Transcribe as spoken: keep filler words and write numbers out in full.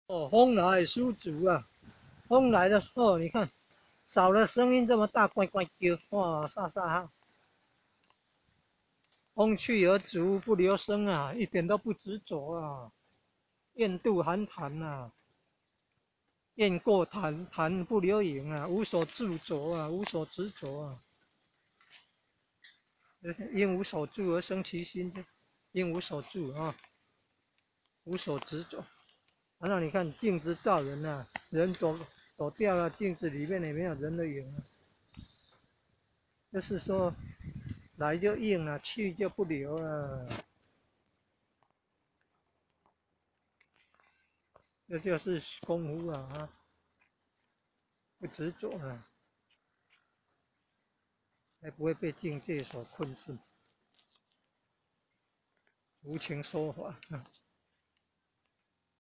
哦，风来失足啊！风来的时候，你看，少了声音这么大，呱呱叫，哇，飒飒哈！风去而足不留声啊，一点都不执着啊，雁渡寒潭呐，雁过潭，潭不留影啊，无所驻着啊，无所执着啊。因无所住而生其心，因无所住啊，无所执着。然后你看镜子照人啊，人走走掉了，镜子里面也没有人的影啊。就是说，来就应了，去就不留了。这就是功夫啊，啊，不执着了，才不会被境界所困住。无情说法。